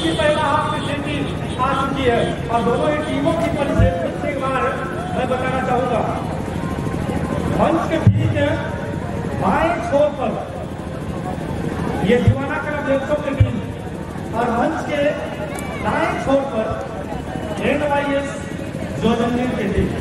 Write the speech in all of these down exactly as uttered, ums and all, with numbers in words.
की पहला हाफ में जीती आ चुकी है और दोनों ही टीमों की परिचय फिर एक बार मैं बताना चाहूंगा। मंच के बीच बाएं छोर पर ये दीवाना क्लब देवसों की टीम और मंच के दाएं छोर पर एन वाई एस जोधंगीर की टीम।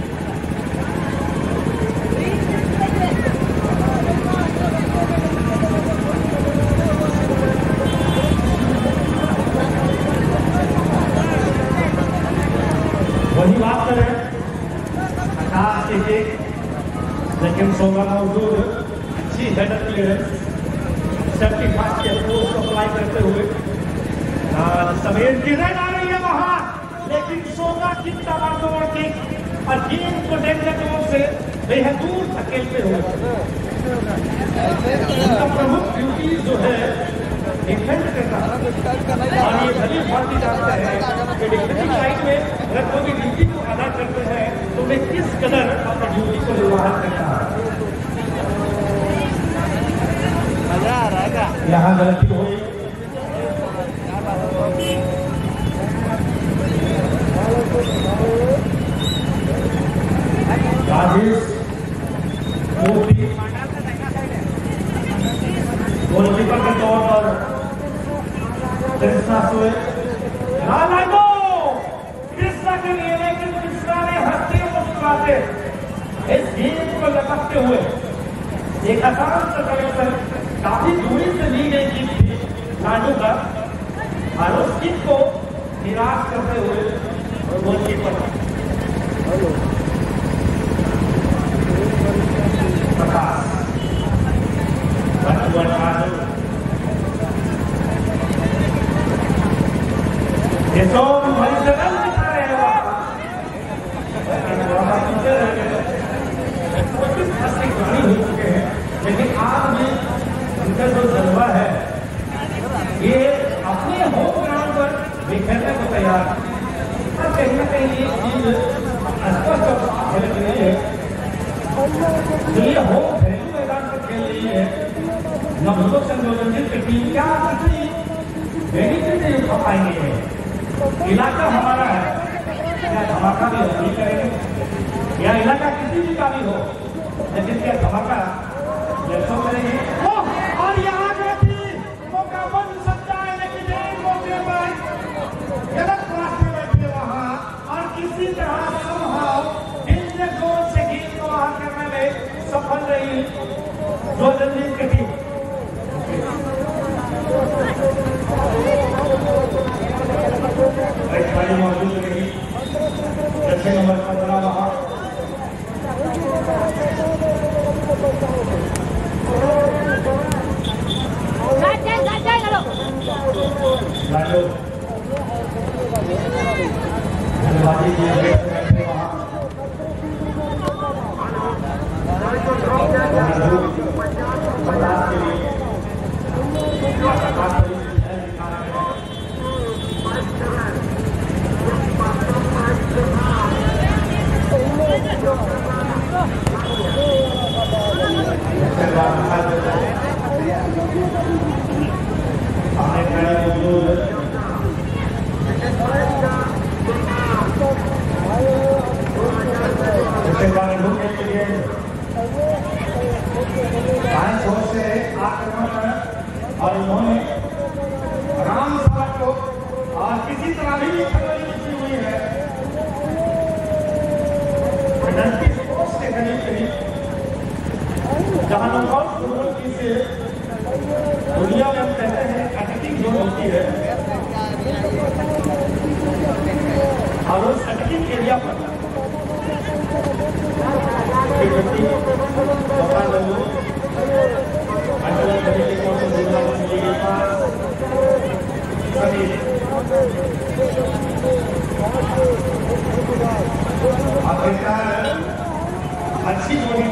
वही बात करें पचास एक एक, लेकिन सोलह मौजूद अच्छी हेडर क्लियरेंस सेफ्टी फास्ट के अप्रोच को अप्लाई करते हुए समीर की रेड आ रही है वहां, लेकिन सोलह की तबादोड़ की और गेंद को डेंजर जोन से बेहद दूर धकेलते हुए उनका प्रमुख ड्यूटी जो है डिफेंड करना और ये भली भांति जानते हैं कि डिफेंडिंग लाइन में अगर कोई ड्यूटी को अदा करते हैं तो वे किस कदर अपनी ड्यूटी को निर्वाहन करता है। मजा आ रहा है। यहाँ गलती हुई, राजेश गोलकीपर के तौर पर कृष्णा सोए कृष्णा के लिए, लेकिन कृष्णा ने हंसते मुस्कुराते इस गेंद को लपकते हुए एक आसान सा कनेक्शन काफी दूरी से ली गई जीत थी लाडू का और उस जीत को निराश करते हुए गोलकीपर प्रकाश ये तो बड़ी जगह दिखा रहे हैं हो चुके हैं, लेकिन आज भी उनका जो जज्बा है ये अपने होम ग्राउंड पर बिखरने को तैयार और कहीं ना कहीं ये चीज स्पष्ट झलक रही है। तो ये होम घरेलू मैदान पर खेल रही है नवयुवक संयोजन की टीम, क्या किसी बेनिफिट नहीं उठा पाएंगे। इलाका हमारा है, क्या धमाका भी नहीं करेंगे, या इलाका किसी भी का भी हो, लेकिन क्या धमाका जैसों करेंगे। और यहाँ मौका बन सकता है, लेकिन एक मौके पर गलत रास्ते बैठे वहां और किसी तरह डेंजर जोन से गेंद को बाहर करने में सफल रही जोधंगीर की टीम। मौजूद रहेगी दक्षिण नंबर पंद्रह वहां और इन्होंने राम सड़क को और किसी तरह भी लिखी हुई है पेनल्टी स्पोर्ट्स के करीब करीब, जहां नॉकआउट टूर्नामेंट से दुनिया में कहते हैं अटैकिंग जोन होती है और उस अटैकिंग एरिया पर अच्छी जोड़ी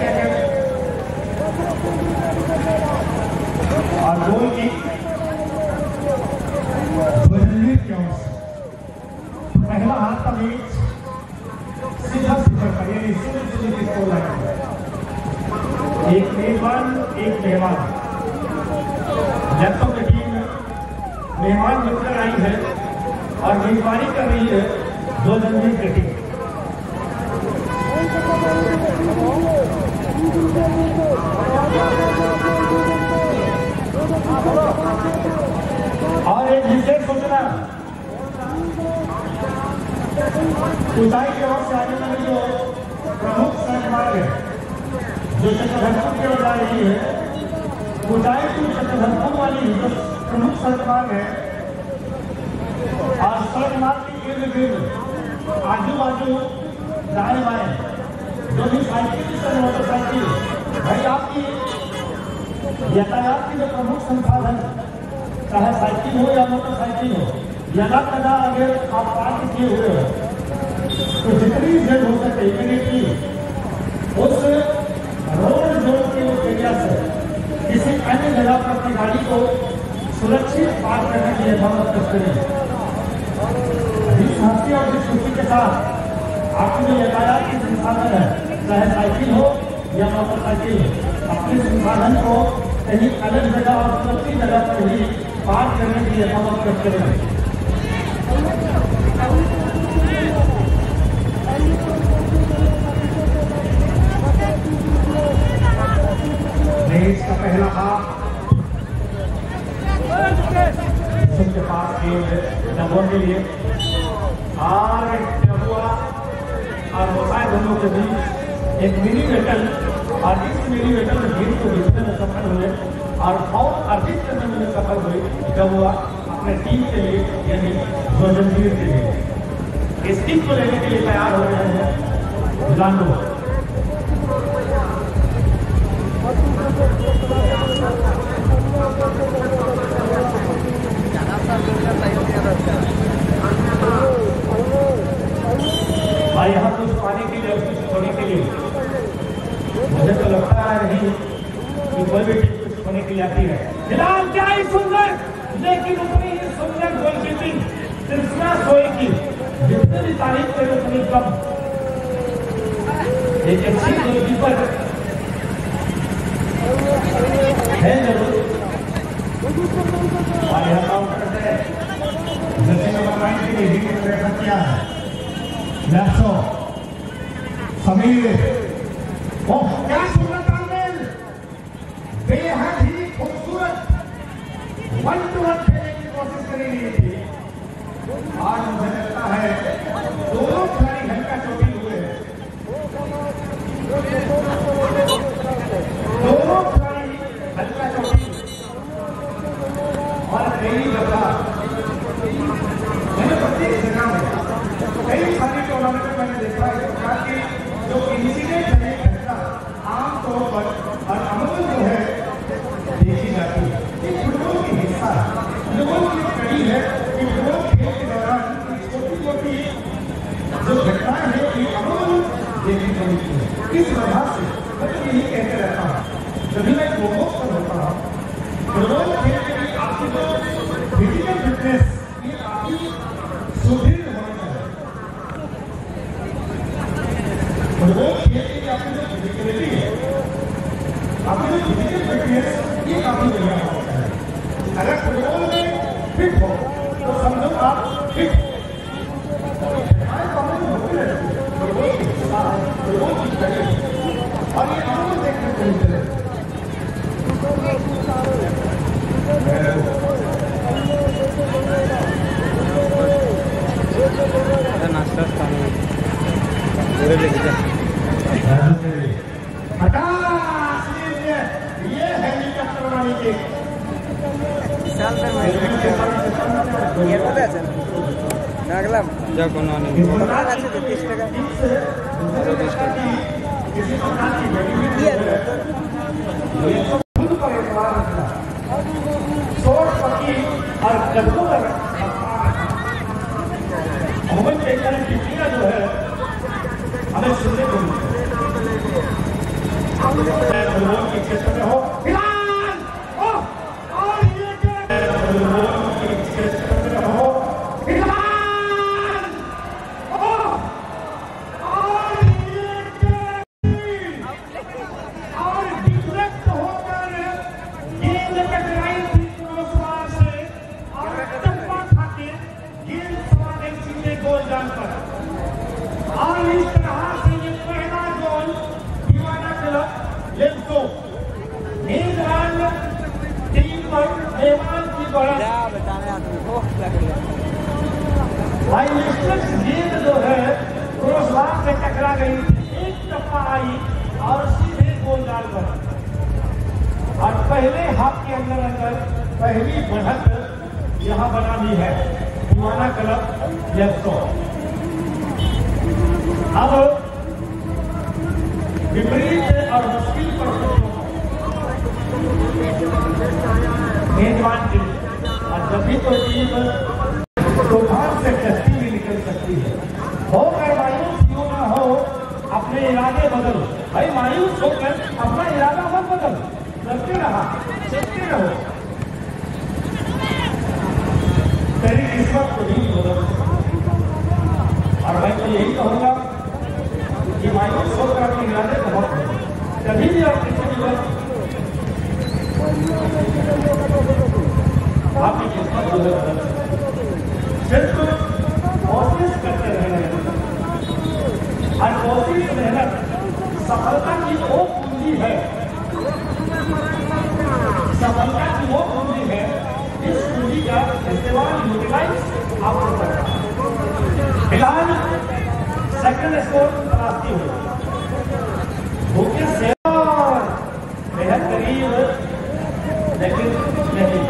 और गोल की पहला हाथ का मैच सीधा सीधा का यानी सीधे सीधे की स्कोर लाइन, एक मेजबान एक मेहमान। लैपटॉप की टीम मेहमान बनकर आई है और मेजबानी कर रही है दो जंजीर की टीम। और एक विशेष सूचना, ऊंचाई की ओर से आने वाली जो प्रमुख सड़क मार्ग है जो चक्रधरपुर की ओर जा रही है, ऊंचाई टू चक्रधरपुर वाली जो प्रमुख सड़क मार्ग है, और सड़क मार्ग के इर्द गिर्द आजू बाजू दाएं बाएं जो भी साइकिल से मोटरसाइकिल, भाई आपकी यातायात की जो प्रमुख संसाधन, चाहे साइकिल हो या मोटरसाइकिल हो, यदा कदा अगर आप पार्क किए हुए हो तो जितनी देर हो सके इमीडिएटली उस रोड जोन के एरिया से किसी अन्य जगह पर अपनी गाड़ी को सुरक्षित पार्क करने के लिए मदद करते हैं। इस हंसी और इस खुशी के साथ आपकी जो यातायात की संसाधन है, चाहे साइकिल हो या मोटरसाइकिल, अपने संसाधन को कहीं अलग जगह और सुरक्षित जगह पर ही पार्क करने के लिए मदद करते हैं। इसका पहला हाथ सबके पास डब्बों के लिए और डब्बुआ और मोबाइल दोनों के बीच एक मिनी वेटल, और इस मिनी वेटल में भीड़ को जीतने में सफल हुए और बहुत अर्जित करने में सफल हुई डब्बुआ अपने टीम के लिए, यानी जंजीर के लिए। इस टीम को लेने के लिए तैयार हो रहे हैं लांडो। भाई यहाँ कुछ पाने के लिए, कुछ खोने के लिए मुझे तो लगता है नहीं कि कोई भी टीम कुछ खोने के लिए आती है। फिलहाल क्या ही सुंदर, लेकिन उतनी ही सुंदर गोलकीपिंग कृष्णा सोई की, जितने भी तारीफ करें उतनी कम। एक अच्छी गोलकीपर है जरूर, और यह काउंटर से जैसे नंबर नाइन के लिए हिट प्रयत्न किया है लैप्सो समीर। ओह क्या सुंदर तालमेल, बेहद ही खूबसूरत वन टू वन खेलने की कोशिश करी गई थी। आज मुझे लगता है दोनों खिलाड़ी हल्का चोटिल हुए हैं, दोनों खिलाड़ी हल्का चोटिल। और कई दफा मैंने प्रत्येक जगह में कई सारी टूर्नामेंट में मैंने देखा है कि जो इंसिडेंट है घटना आमतौर पर और अमूमन जो है देखी जाती है, ये फुटबॉल की हिस्सा है, फुटबॉल की कड़ी है कि फुटबॉल खेल के दौरान छोटी छोटी जो घटनाएं हैं ये अमूमन देखी जाती है। इस वजह से मैं यही कहते रहता हूँ जब भी मैं लोगों पर होता हूँ, फुटबॉल खेल के लिए आपकी जो फिजिकल फिटनेस ये काफी सुदृढ़ होनी चाहिए। फुटबॉल खेल के लिए आपकी जो फिजिकलिटी है, आपकी जो फिजिकल फिटनेस ये काफी बढ़िया होनी चाहिए। अगर फुटबॉल में फिट हो तो समझो आप फिट फुटबॉल की फुटबॉल की और ये आम देखने को मिलते हैं। नाश्ता पूरे लेके जा ये हेलीकॉप्टर वाली के विशाल सर ये पता है सर नागलम जा कोनो नहीं पता है तीस टका तीस टका ये खुद पर एतबार रखना, सोच पकी और कदमों पर मोहम्मद बेकर की टीम जो है हमें सुनने को मिलती है। के क्षेत्र में हो फिलहाल और ये के क्षेत्र में हो फिलहाल और ये और डिफलेक्ट होकर गेंद टकराई थी क्रॉसबार से और मैदान पर। और इस तरह से ये पहला गोल दीवाना क्लब लेफ्टो मेजबान टीम पर मेहमान की बढ़त भाई निश्चित गेंद जो है क्रॉसबार से टकरा गई, एक टप्पा आई और सीधे गोल डाल पर। और पहले हाफ के अंदर अंदर पहली बढ़त यहाँ बना ली है दीवाना क्लब लेफ्टो। अब विपरीत और मुश्किल परिस्थितियों मेजबान टीम, और जब भी कोई टीम तूफान से कश्ती भी निकल सकती है, होकर मायूस क्यों ना हो, अपने इरादे बदल। भाई मायूस होकर अपना इरादा मत बदल, चलते रहा चलते रहो, तेरी किस्मत को नहीं बदल। और मैं तो यही कहूंगा कि मायूस होकर अपने इरादे को मत बदल, कभी भी आप किसी भी वक्त आपकी किस्मत जो है बदल सिर्फ कोशिश करते रहना और कोशिश मेहनत सफलता की वो पूंजी है, सफलता की वो पूंजी है, इस पूंजी का इस्तेमाल यूटिलाइज आपको करना। फिलहाल सेकंड स्कोर तलाशती हुई भूखे से बेहद करीब, लेकिन नहीं।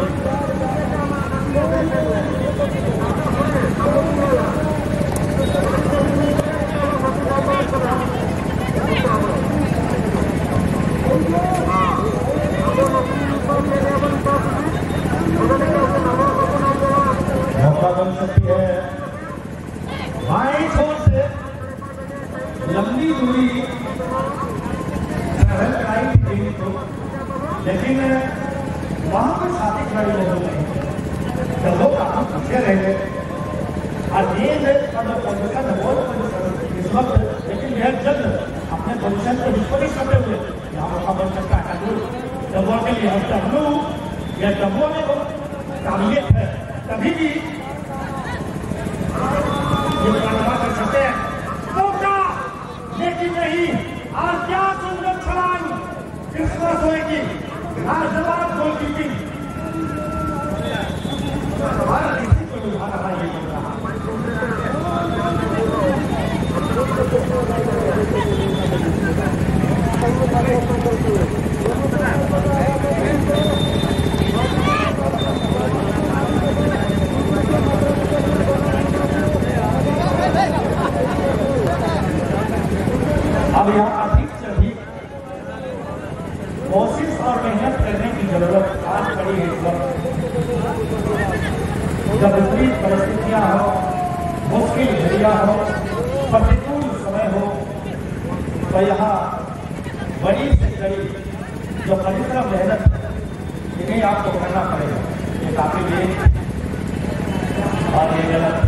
मौका बन सकती है बाएं छोर से लंबी दूरी ट्रैवल कराई थी टीम को, लेकिन वहां पर साथी खिलाड़ी मौजूद नहीं, जब लोग काफी पीछे रह गए और गेंद इस वक्त, लेकिन यह जल्द अपने पोजिशन को डिस्पोज करते हुए यहाँ मौका बन सकता है। जब बॉल के लिए डब्लू या डब्लू में काबिलियत है तभी भी ये मुकाबला कर सकते हैं। मौका लेकिन नहीं, और क्या सुंदर छलांग क्रिसमस होएगी, लाजवाब गोलकीपिंग, हमारा किसी को लुभा रहा ये बन रहा। अब यहाँ अधिक से अधिक कोशिश और मेहनत करने की जरूरत आज पड़ी है। इस वक्त जब विपरीत परिस्थितियां हो, मुश्किल घड़ियां हो, प्रतिकूल समय हो, तो यहाँ बड़ी से बड़ी जो परिश्रम मेहनत इन्हें आपको करना पड़ेगा। ये काफी देर और ये गलत,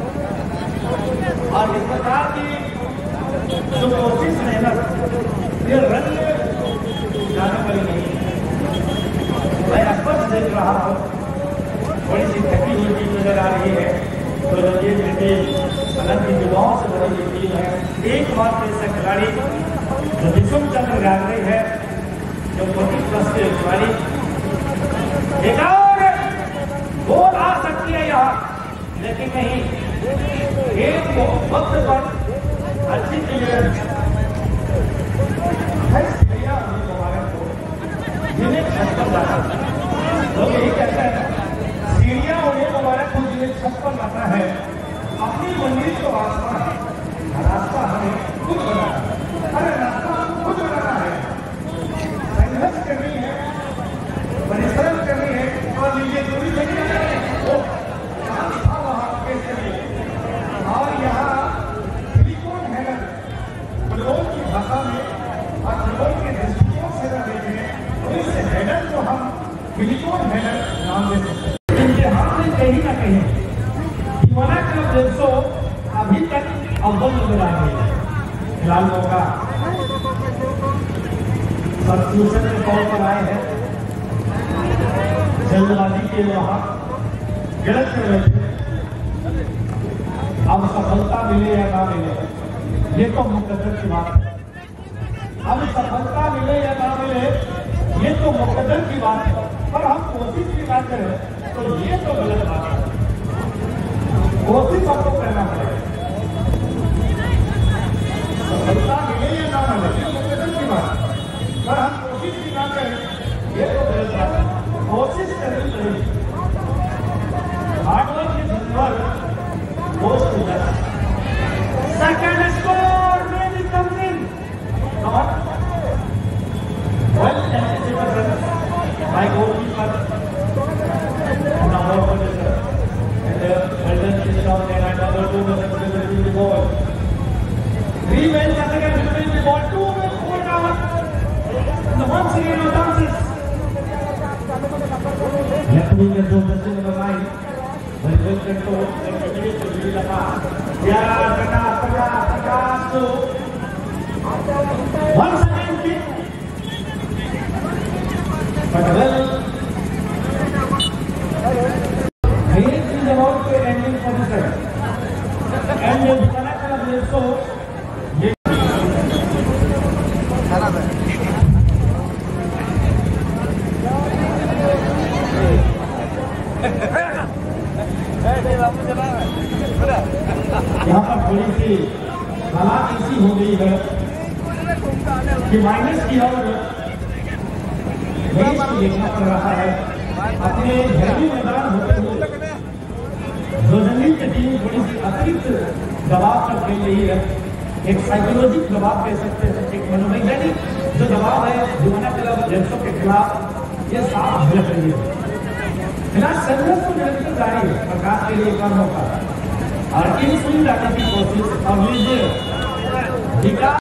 और इस प्रकार की जो कोशिश मेहनत ये रंग जाने वाली नहीं। मैं स्पष्ट देख रहा हूँ थोड़ी सी थकी हुई टीम नजर आ रही है, तो रंजीत टीम अलग की युवाओं से बड़ी टीम है। एक मात्र ऐसा खिलाड़ी जो विषम चंद्र गागरे है, जो फोर्टी प्लस के खिलाड़ी, एक और गोल आ सकती है यहाँ, लेकिन नहीं, एक को वक्त पर अच्छी क्लियरेंस जिन्हें छप्पन लाना, लोग यही कहते हैं सीढ़ियां उन्हें मुबारक हो जिन्हें छप्पन लाना है। अपनी मंजिल को आसमान है, रास्ता हमें खुद बनाना है, अरे रास्ता खुद बनाना है, संघर्ष करनी है, परिश्रम करनी है, और लीजिए दूरी करनी है वो जहाँ था वहाँ कैसे लिए। और यहाँ सिलिकॉन है फुटबॉल की भाषा में और फुटबॉल के दृष्टिकोण से न देखें तो इस हेडर को हम सिलिकॉन हेडर नाम दे सकते हैं। इनके हाथ में कहीं ना कहीं दीवाना क्लब लेफ्टो अभी तक अव्वल नजर आ रही है। फिलहाल मौका सब्स्टिट्यूशन के तौर पर आए हैं, जल्दबाजी के वहां गलत कर रहे थे, अब सफलता मिले या ना मिले ये तो मुकद्दर की बात है। अब सफलता मिले या ना मिले ये तो मुकद्दर की बात है, पर हम कोशिश भी ना करें तो ये तो गलत बात है। कोशिश आपको करना पड़ेगा। सफलता मिले या ना मिले ये मुकद्दर की बात है, पर हम कोशिश भी ना करें ये तो गलत बात है। कोशिश करनी पड़ेगी। हार्डवर्क की धनवर पोस्ट हो जाता है। Second score may be coming. Not well anticipated by goalkeeper. Number one is and the Golden is down there and number two was between the ball. Three men are again between the ball. Two men four down. And the once again advances. Left wing is on the number nine. Very well controlled and continues to be the pass. Yeah, Prakash, Prakash, Prakash to once again kick. But well, Hayes is about to ending for the set. And the connector of the so यहाँ पर थोड़ी सी हालात ऐसी हो गई है कि minus की ओर देखना पड़ रहा है। अपने घरेलू मैदान होते हुए जोजनी की टीम थोड़ी सी अतिरिक्त दबाव पर खेल रही है। एक साइकोलॉजिक दबाव कह सकते हैं, एक मनोवैज्ञानिक जो दबाव है जुवाना क्लब जेंट्सों के खिलाफ ये साफ झलक रही है। फिलहाल संघर्ष को निरंतर जारी है। प्रकाश के लिए काम होता है और इन सुन जाने की कोशिश और लीजिए